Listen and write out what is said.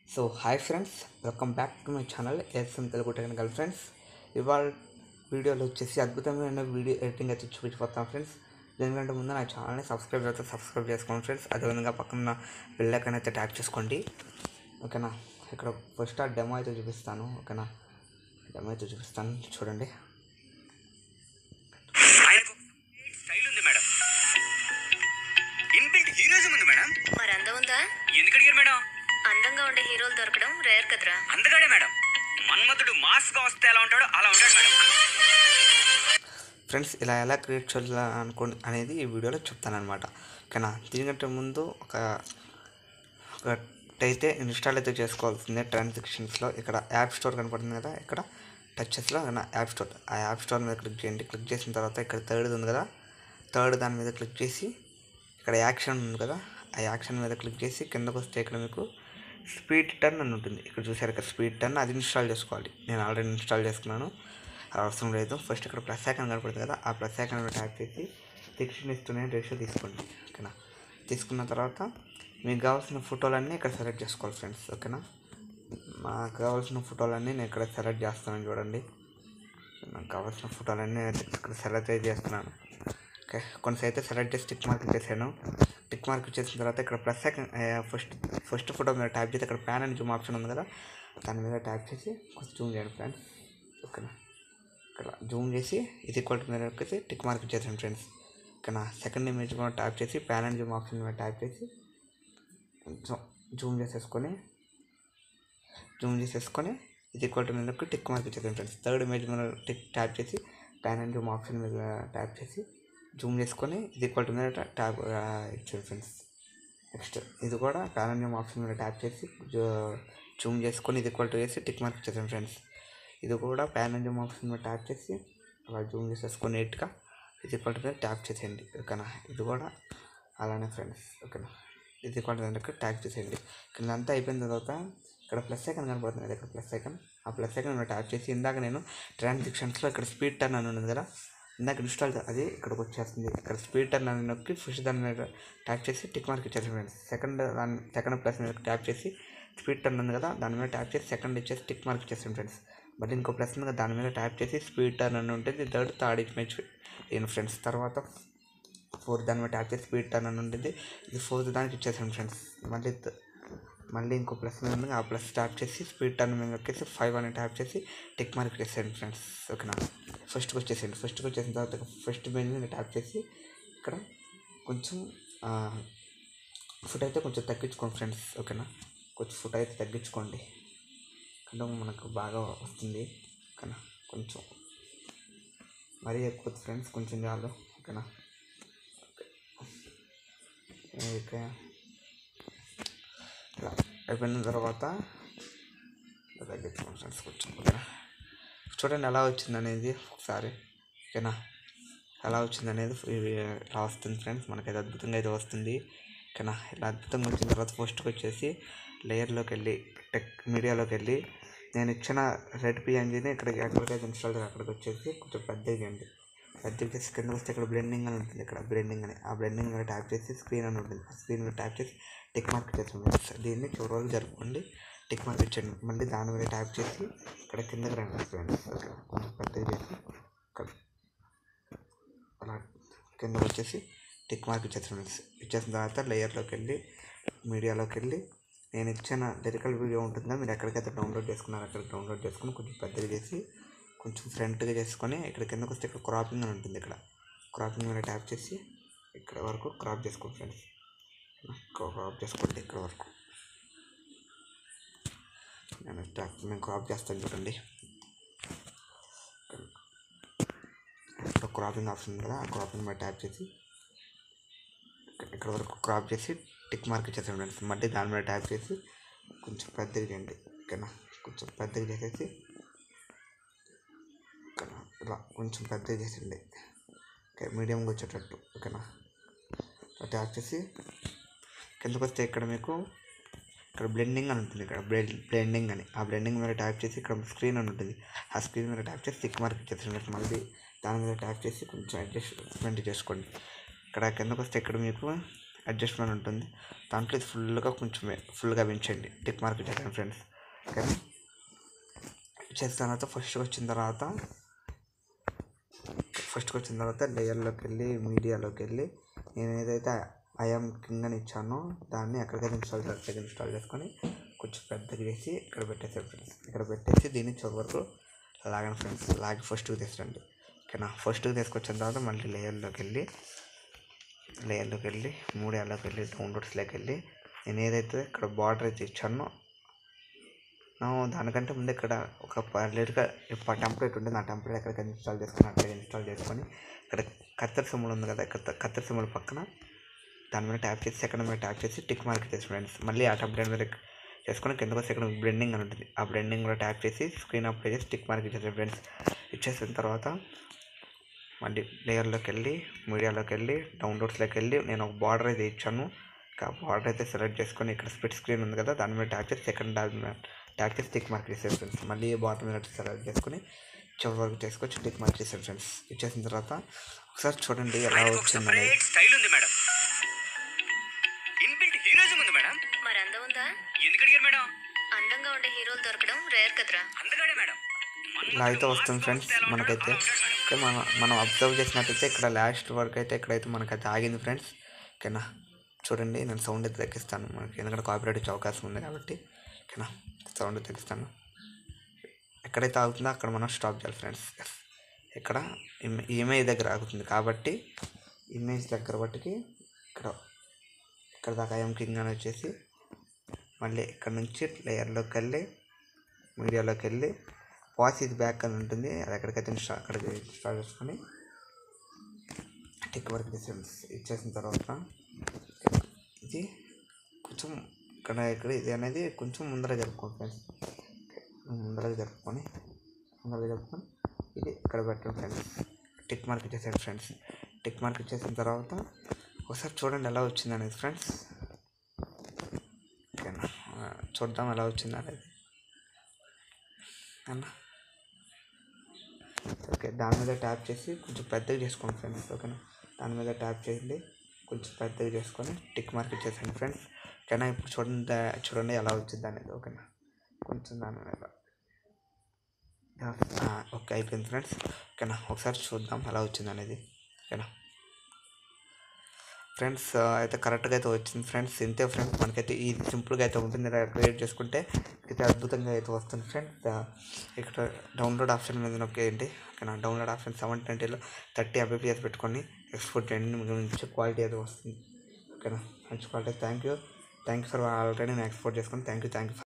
So hi friends, welcome back to my channel SM Telugu technical friends. ఇవాళ వీడియోలో వచ్చేసి అద్భుతమైన వీడియో ఎడిటింగ్ అయితే చూపించిపోతాం ఫ్రెండ్స్. దీనికంటే ముందు నా ఛానల్ని సబ్స్క్రైబ్ చేసుకోండి ఫ్రెండ్స్. అదేవిధంగా పక్కన బెల్ ఐకాన్ అయితే ట్యాప్ చేసుకోండి. ఓకేనా, ఇక్కడ ఫస్ట్ ఆ డెమో అయితే చూపిస్తాను. ఓకేనా, డెమో అయితే చూపిస్తాను, చూడండి. మరి అందం ఉందా? ఎందుకు అడిగారు మేడం? అందంగా ఉండే హీరోలు దొరకడం రేర్ కదరా. అందుకనే మేడం, మన్మధుడు మాస్ గా వస్తే ఎలా ఉంటాడో అలా ఉంటాడు మేడం. ఫ్రెండ్స్, ఇలా ఎలా క్రియేట్ చేయాలి అనుకోండి అనేది ఈ వీడియోలో చెప్తానమాట. ఓకేనా, దీనికంటే ముందు ఒకటైతే ఇన్స్టాల్ అయితే చేసుకోవాల్సిందే. ట్రాన్సాక్షన్స్లో ఇక్కడ యాప్ స్టోర్ కనపడుతుంది కదా, ఇక్కడ టచెస్లో యాప్ స్టోర్, ఆ యాప్ స్టోర్ మీద క్లిక్ చేయండి. క్లిక్ చేసిన తర్వాత ఇక్కడ థర్డ్ ఉంది కదా, థర్డ్ దాని మీద క్లిక్ చేసి ఇక్కడ యాక్షన్ ఉంది కదా, ఆ యాక్షన్ మీద క్లిక్ చేసి కిందకు వస్తే ఇక్కడ మీకు స్పీడ్ టర్న్ అని ఉంటుంది. ఇక్కడ చూసారు ఇక్కడ స్పీడ్ టర్న్, అది ఇన్స్టాల్ చేసుకోవాలి. నేను ఆల్రెడీ ఇన్స్టాల్ చేసుకున్నాను, అవసరం లేదు. ఫస్ట్ ఇక్కడ ప్లస్ ఐకాన్ కనపడుతుంది కదా, ఆ ప్లస్ ఐకాన్ ట్యాప్ చేసి 16:9 రేషియో తీసుకోండి. ఓకేనా, తీసుకున్న తర్వాత మీకు కావాల్సిన ఫోటోలన్నీ ఇక్కడ సెలెక్ట్ చేసుకోవాలి ఫ్రెండ్స్. ఓకేనా, నాకు కావాల్సిన ఫోటోలన్నీ నేను ఇక్కడ సెలెక్ట్ చేస్తాను. చూడండి, నాకు కావాల్సిన ఫోటోలన్నీ ఇక్కడ సెలెక్ట్ చేస్తున్నాను. ఓకే, కొన్ని అయితే సెలెక్ట్ చేసి టిక్ మార్క్ చేశాను. టిక్ మార్క్ చేసిన తర్వాత ఇక్కడ ప్లస్ ఐకాన్ ఫస్ట్ ఫోటో మీద ట్యాప్ చేసి ఇక్కడ ప్యాన్ అండ్ జూమ్ ఆప్షన్ ఉంది కదా, దాని మీద ట్యాప్ చేసి కొంచెం జూమ్ చేయండి ఫ్రెండ్స్. ఓకేనా, ఇక్కడ జూమ్ చేసి ఇది ఈక్వల్ టు మీద వచ్చేసి టిక్ మార్క్ చేసాను ఫ్రెండ్స్. ఓకేనా, సెకండ్ ఇమేజ్ కూడా ట్యాప్ చేసి ప్యాన్ అండ్ జూమ్ ఆప్షన్ మీద ట్యాప్ చేసి కొంచెం జూమ్ చేసేసుకొని ఇది ఈక్వల్ టు మీద టిక్ మార్క్ చేసాను ఫ్రెండ్స్. థర్డ్ ఇమేజ్ మీద ట్యాప్ చేసి ప్యాన్ అండ్ జూమ్ ఆప్షన్ మీద ట్యాప్ చేసి జూమ్ చేసుకొని ఇది ఈక్వల్ టు మీద ట్యాప్ ఇచ్చాడు ఫ్రెండ్స్. నెక్స్ట్ ఇది కూడా ప్యాన్ అండ్ జూమ్ ఆప్షన్ మీద ట్యాప్ చేసి జూమ్ చేసుకొని ఇది ఈక్వల్ టు చేసి టిక్ మార్క్ ఇచ్చేసాను ఫ్రెండ్స్. ఇది కూడా ప్యాన్ అండ్ జూమ్ ఆప్షన్ మీద ట్యాప్ చేసి అలా జూమ్ చేసేసుకొని నీట్గా ఇది ఈక్వల్ టు మీద ట్యాప్ చేసేయండి. ఓకేనా, ఇది కూడా అలానే ఫ్రెండ్స్. ఓకేనా, ఇది ఈక్వల్ టు మీద ట్యాప్ చేసేయండి. కింద అంతా అయిపోయిన తర్వాత ఇక్కడ ప్లస్ ఐకాన్ కనపడుతుంది కదా, ఇక్కడ ప్లస్ ఐకాన్, ఆ ప్లస్ ఐకాన్ మీద ట్యాప్ చేసి ఇందాక నేను ట్రాన్సాక్షన్స్లో ఇక్కడ స్పీడ్ టర్న్ అని ఉంది కదా, ఇందాక ఇన్స్టాల్ అది ఇక్కడికి వచ్చేస్తుంది. ఇక్కడ స్పీడ్ టర్న్ అని నొక్కి ఫస్ట్ దాని మీద ట్యాప్ చేసి టిక్ మార్క్ ఇచ్చేసి ఫ్రెండ్స్. సెకండ్ ప్లస్ మీద ట్యాప్ చేసి స్పీడ్ టర్న్ ఉంది కదా, దాని మీద ట్యాప్ చేసి సెకండ్ ఇచ్చేసి టిక్ మార్క్ ఇచ్చేసాం ఫ్రెండ్స్. మళ్ళీ ఇంకో ప్లస్ ఉంది కదా, దాని మీద ట్యాప్ చేసి స్పీడ్ టర్న్ అని ఉంటుంది, థర్డ్ ఇమేజ్ నేను ఫ్రెండ్స్. తర్వాత ఫోర్త్ దాని మీద ట్యాప్ చేసి స్పీడ్ టర్న్ అని ఉంటుంది, ఇది ఫోర్త్ దానికి ఇచ్చేసాం ఫ్రెండ్స్. మళ్ళీ ఇంకో ప్లస్ మీద ఉంది, ఆ ప్లస్ ట్యాప్ చేసి స్పీడ్ టర్న్ మీద వచ్చేసి 5 అని ట్యాప్ చేసి టిక్ మార్క్ చేసేయండి ఫ్రెండ్స్. ఓకేనా, ఫస్ట్కి వచ్చేసిన తర్వాత ఫస్ట్ ఇమేజ్ మీద ట్యాప్ చేసి ఇక్కడ కొంచెం ఫుట్ అయితే కొంచెం తగ్గించుకోండి ఫ్రెండ్స్. ఓకేనా, కొంచెం ఫుట్ అయితే తగ్గించుకోండి, అంటే మనకు బాగా వస్తుంది. ఓకేనా, కొంచెం మరీ ఎక్కువ ఫ్రెండ్స్, కొంచెం చాలు. ఓకేనా, ఓకే, ఇలా అయిపోయిన తర్వాత తగ్గించుకోండి ఫ్రెండ్స్ కొంచెం. ఓకేనా, చూడండి ఎలా వచ్చింది అనేది ఒకసారి. ఓకేనా, ఎలా వచ్చింది అనేది ఇలా వస్తుంది ఫ్రెండ్స్, మనకైతే అద్భుతంగా అయితే వస్తుంది. ఓకేనా, ఇలా అద్భుతంగా వచ్చిన తర్వాత ఫస్ట్కి వచ్చేసి లేయర్లోకి వెళ్ళి మీడియాలోకి వెళ్ళి నేను ఇచ్చిన రెడ్ పిఎన్జీని ఎక్కడికైతే ఇన్స్టాల్ చేయాలి అక్కడికి వచ్చేసి కొంచెం పెద్దగా చేసి కింద వస్తే ఇక్కడ బ్లెండింగ్ అని ఉంటుంది. ఇక్కడ బ్లెండింగ్ అని, ఆ బ్లెండింగ్ మీద ట్యాప్ చేసి స్క్రీన్ అని ఉంటుంది, ఆ స్క్రీన్ మీద ట్యాప్ చేసి టిక్ మార్క్ చేస్తాం. దీన్ని చివరి వరకు జరుపుకోండి, టిక్ మార్క్ ఇచ్చండి. మళ్ళీ దాని మీద ట్యాప్ చేసి ఇక్కడ కిందకి రండి ఫ్రెండ్స్. ఓకే, కొంచెం పెద్దగా చేసి ఇక్కడ అలా కిందకి వచ్చేసి టిక్ మార్క్ ఇచ్చేస్తాం ఫ్రెండ్స్. ఇచ్చేసిన తర్వాత లేయర్లోకి వెళ్ళి మీడియాలోకి వెళ్ళి నేను ఇచ్చిన లిరికల్ వీడియో ఉంటుందా, మీరు ఎక్కడికైతే డౌన్లోడ్ చేసుకున్నారో అక్కడికి డౌన్లోడ్ చేసుకుని కొంచెం పెద్దగా చేసి కొంచెం ఫ్రంట్గా చేసుకొని ఇక్కడ కిందకు వస్తే ఇక్కడ క్రాపింగ్ అని ఉంటుంది. ఇక్కడ క్రాపింగ్ మీద ట్యాప్ చేసి ఇక్కడ వరకు క్రాప్ చేసుకోండి ఫ్రెండ్స్. క్రాప్ చేసుకోండి ఇక్కడ వరకు. నేను క్రాప్ చేస్తాను చూడండి. ఇక్కడ క్రాపింగ్ ఆప్షన్ ఉంది కదా, ఆ క్రాపింగ్ మీద ట్యాప్ చేసి ఇక్కడ వరకు క్రాప్ చేసి టిక్ మార్క్ ఇచ్చేసాను ఫ్రెండ్స్. మళ్ళీ దాని మీద ట్యాప్ చేసి కొంచెం పెద్దగా చేయండి. ఓకేనా, కొంచెం పెద్దగా చేసేసి ఓకేనా, ఇలా కొంచెం పెద్దగా చేసేయండి. ఓకే, మీడియంగా వచ్చేటట్టు. ఓకేనా, ట్యాప్ చేసి కిందకు వస్తే ఇక్కడ మీకు ఇక్కడ బ్లెండింగ్ అని ఉంటుంది, ఇక్కడ బ్లెండింగ్ అని, ఆ బ్లెండింగ్ మీద ట్యాప్ చేసి ఇక్కడ స్క్రీన్ అని ఉంటుంది, ఆ స్క్రీన్ మీద ట్యాప్ చేసి టిక్ మార్క్ ఇచ్చేసాను. మళ్ళీ దాని మీద ట్యాప్ చేసి కొంచెం అడ్జస్ట్మెంట్ చేసుకోండి. ఇక్కడ కిందకు వస్తే ఇక్కడ మీకు అడ్జస్ట్మెంట్ ఉంటుంది. దాంట్లో ఇది ఫుల్గా పెంచండి. టిక్ మార్క్ చేయండి ఫ్రెండ్స్. ఓకేనా. చేసిన తర్వాత ఫస్ట్కి వచ్చిన తర్వాత లేయర్లోకి వెళ్ళి మీడియాలోకి వెళ్ళి నేను ఏదైతే ఐఎమ్ కింగ్ అని ఇచ్చానో దాన్ని ఎక్కడికైతే ఇన్స్టాల్ చేసుకొని కొంచెం పెద్దగా చేసి ఇక్కడ పెట్టేసాను ఫ్రెండ్స్. ఇక్కడ పెట్టేసి దీన్ని చివరి వరకు లాగండి ఫ్రెండ్స్. లాగి ఫస్ట్కి తీసుకురండి. ఓకేనా. ఫస్ట్కి తీసుకొచ్చిన తర్వాత మళ్ళీ లేయర్లోకి వెళ్ళి మీడియాలోకి వెళ్ళి డౌన్లోడ్స్లోకి వెళ్ళి నేను ఏదైతే ఇక్కడ బార్డర్ అయితే ఇచ్చానో దానికంటే ముందు ఇక్కడ ఒక లేట్గా టెంప్లెట్ ఉంటుంది. ఆ టెంప్లెట్ ఎక్కడికైనా ఇన్స్టాల్ చేసుకొని ఇక్కడ కత్తెర సింబల్ ఉంది కదా, కత్తెర సింబల్ పక్కన దాని మీద ట్యాప్ చేసి సెకండ్ మీద ట్యాప్ చేసి టిక్ మార్క్ చేసి ఫ్రెండ్స్. మళ్ళీ ఆ టెంప్లెట్ మీద చేసుకొని కిందకు సెకండ్ బ్లెండింగ్ అని ఉంటుంది. ఆ బ్లెండింగ్ కూడా ట్యాప్ చేసి స్క్రీన్ అప్లై చేసి టిక్ మార్క్ ఇచ్చేసాను ఫ్రెండ్స్. ఇచ్చేసిన తర్వాత మళ్ళీ లేయర్లోకి వెళ్ళి మీడియాలోకి వెళ్ళి డౌన్లోడ్స్లోకి వెళ్ళి నేను ఒక బార్డర్ అయితే ఇచ్చాను. ఆ బార్డర్ అయితే సెలెక్ట్ చేసుకొని ఇక్కడ స్ప్లిట్ స్క్రీన్ ఉంది కదా, దాని మీద ట్యాప్ చేసి సెకండ్ ట్యాప్ చేసి టిక్ మార్క్ చేసాను ఫ్రెండ్స్. మళ్ళీ బార్డర్ మీద సెలెక్ట్ చేసుకొని చివరి వరకు చేసుకొచ్చి టిక్ మార్క్ చేసాను ఫ్రెండ్స్. ఇచ్చేసిన తర్వాత ఒకసారి చూడండి ఎలా వచ్చిందని. స్టైల్ ఉంది మేడం. ఇన్బిల్ట్ హీరోయిజం ఉంది మేడం. మరి అందం ఉందా? ఎందుకు అడిగారు మేడం? అందంగా ఉండే హీరోలు దొరకడం రేర్ కదరా. అందగాడే మేడం. ఇలా అయితే వస్తుంది ఫ్రెండ్స్. మనకైతే మనం అబ్జర్వ్ చేసినట్టయితే ఇక్కడ లాస్ట్ వరకు అయితే ఇక్కడైతే మనకైతే ఆగింది ఫ్రెండ్స్. ఓకేనా. చూడండి నేను సౌండ్ అయితే తగ్గిస్తాను మనకి, ఎందుకంటే కాపీరైట్ వచ్చే అవకాశం ఉంది కాబట్టి. ఓకేనా. సౌండ్ తగ్గిస్తాను. ఎక్కడైతే ఆగుతుందో అక్కడ మనం స్టాప్ చేయాలి ఫ్రెండ్స్. ఇక్కడ ఇమేజ్ దగ్గర ఆగుతుంది కాబట్టి ఇమేజ్ దగ్గర బట్టికి ఇక్కడ దాకా ఐఎమ్ కింగ్ అని వచ్చేసి మళ్ళీ ఇక్కడ నుంచి లేయర్లోకి వెళ్ళి మీడియాలోకి వెళ్ళి వాచ్ ఇది బ్యాక్ అని ఉంటుంది. అది ఎక్కడికైతే అక్కడికి ఇన్స్టాల్ చేసుకొని టిక్ వర్క్ ఇచ్చేసిన తర్వాత ఇది కొంచెం ఇక్కడ ఇది అనేది కొంచెం ముందర జరుపుకోండి ఫ్రెండ్స్. ముందరగా జరుపుకొని ఇది ఇక్కడ పెట్టండి ఫ్రెండ్స్. టిక్ మార్క్ ఇచ్చేసాడు ఫ్రెండ్స్. టిక్ మార్క్ ఇచ్చేసిన తర్వాత ఒకసారి చూడండి ఎలా వచ్చింది అనేది ఫ్రెండ్స్. ఓకేనా. చూద్దాం ఎలా వచ్చింది అనేది అన్నా. ఓకే. దాని మీద ట్యాప్ చేసి కొంచెం పెద్దగా చేసుకోండి ఫ్రెండ్స్. ఓకేనా. దాని మీద ట్యాప్ చేయండి, కొంచెం పెద్దగా చేసుకొని టిక్ మార్క్ ఇచ్చేసాను ఫ్రెండ్స్. ఓకేనా. ఇప్పుడు చూడండి ఎలా వచ్చింది అనేది. ఓకేనా. కొంచెం దాని మీద ఓకే అయిపోయింది ఫ్రెండ్స్. ఓకేనా. ఒకసారి చూద్దాం ఎలా వచ్చింది అనేది. ఓకేనా ఫ్రెండ్స్. అయితే కరెక్ట్గా అయితే వచ్చింది ఫ్రెండ్స్. ఇంతే ఫ్రెండ్స్. మనకైతే ఇది సింపుల్గా అయితే ఉంటుంది. క్రియేట్ చేసుకుంటే అయితే అద్భుతంగా అయితే వస్తుంది ఫ్రెండ్స్. ఇక్కడ డౌన్లోడ్ ఆప్షన్ మీద నొక్కేయండి. ఓకేనా. డౌన్లోడ్ ఆప్షన్ 720లో 30 Mbps పెట్టుకొని ఎక్స్పోర్ట్ చేయండి. మీకు మంచి క్వాలిటీ అయితే వస్తుంది. ఓకేనా. మంచి quality. Thank you for already నేను ఎక్స్పోర్ట్ చేసుకుని. Thank you